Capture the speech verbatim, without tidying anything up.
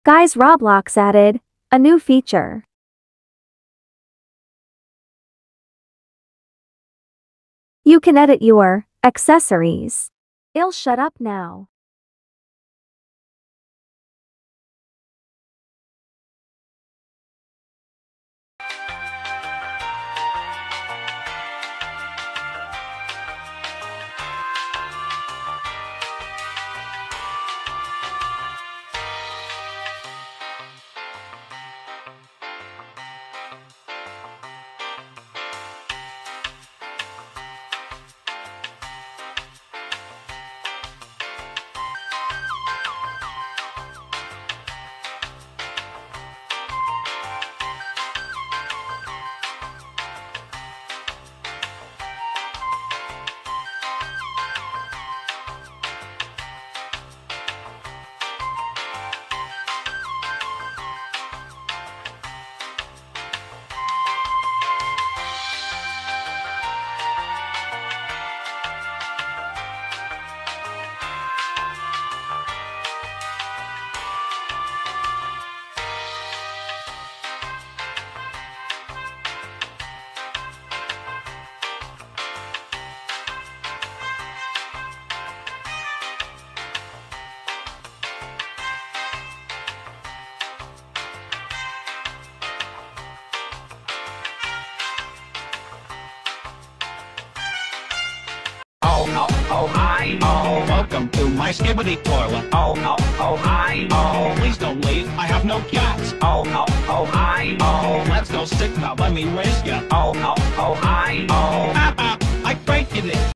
Guys, Roblox added a new feature. You can edit your accessories. I'll shut up now. Oh, oh, oh, hi, oh, welcome to my skibbity toilet. Oh, oh, oh, hi, oh, please don't leave, I have no cats. Oh, oh, oh, hi, oh, let's go sick now, let me raise ya. Oh, oh, oh, hi, oh, ah, ah, I break it.